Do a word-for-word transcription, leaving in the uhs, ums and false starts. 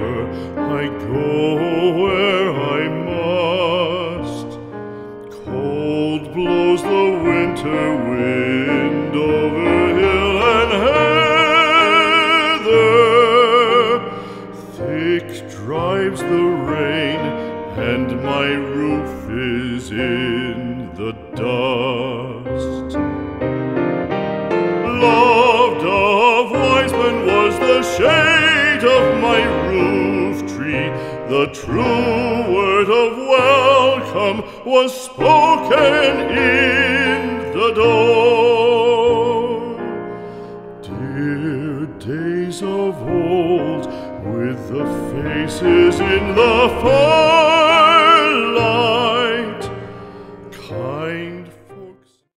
river, I go where I must. Cold blows the winter wind over hill and heather. Thick drives the rain, and my roof is in the dust. Loved of wise men was the shade of my roof tree. The true word of welcome was spoken in the door. Dear days of old, with the faces in the fire,